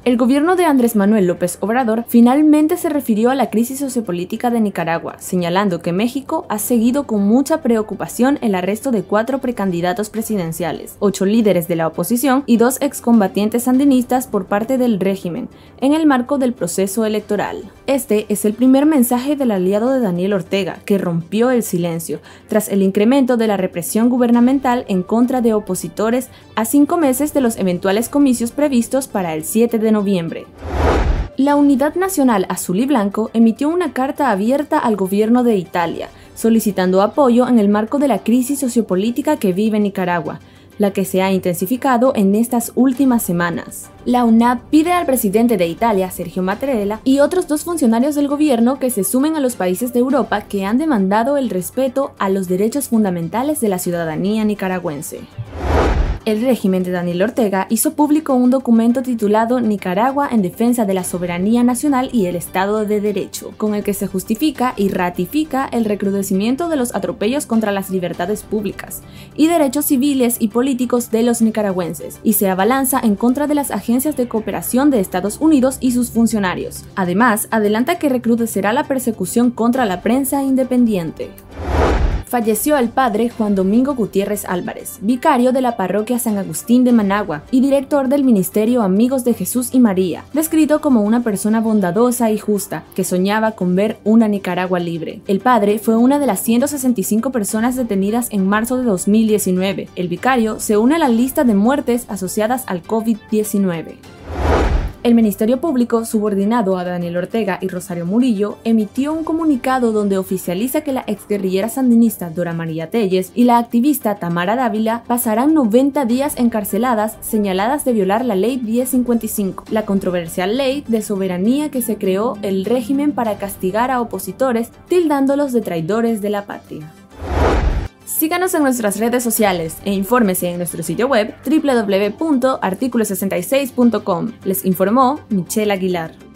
El gobierno de Andrés Manuel López Obrador finalmente se refirió a la crisis sociopolítica de Nicaragua, señalando que México ha seguido con mucha preocupación el arresto de 4 precandidatos presidenciales, 8 líderes de la oposición y 2 excombatientes sandinistas por parte del régimen, en el marco del proceso electoral. Este es el primer mensaje del aliado de Daniel Ortega, que rompió el silencio, tras el incremento de la represión gubernamental en contra de opositores a 5 meses de los eventuales comicios previstos para el 7 de noviembre. La Unidad Nacional Azul y Blanco emitió una carta abierta al gobierno de Italia, solicitando apoyo en el marco de la crisis sociopolítica que vive Nicaragua, la que se ha intensificado en estas últimas semanas. La UNAB pide al presidente de Italia, Sergio Mattarella, y otros 2 funcionarios del gobierno que se sumen a los países de Europa que han demandado el respeto a los derechos fundamentales de la ciudadanía nicaragüense. El régimen de Daniel Ortega hizo público un documento titulado Nicaragua en defensa de la soberanía nacional y el Estado de Derecho, con el que se justifica y ratifica el recrudecimiento de los atropellos contra las libertades públicas y derechos civiles y políticos de los nicaragüenses, y se abalanza en contra de las agencias de cooperación de Estados Unidos y sus funcionarios. Además, adelanta que recrudecerá la persecución contra la prensa independiente. Falleció el padre Juan Domingo Gutiérrez Álvarez, vicario de la parroquia San Agustín de Managua y director del Ministerio Amigos de Jesús y María, descrito como una persona bondadosa y justa que soñaba con ver una Nicaragua libre. El padre fue una de las 165 personas detenidas en marzo de 2019. El vicario se une a la lista de muertes asociadas al COVID-19. El Ministerio Público, subordinado a Daniel Ortega y Rosario Murillo, emitió un comunicado donde oficializa que la exguerrillera sandinista Dora María Telles y la activista Tamara Dávila pasarán 90 días encarceladas señaladas de violar la Ley 1055, la controversial ley de soberanía que se creó el régimen para castigar a opositores, tildándolos de traidores de la patria. Síganos en nuestras redes sociales e infórmese en nuestro sitio web www.articulo66.com. Les informó Michelle Aguilar.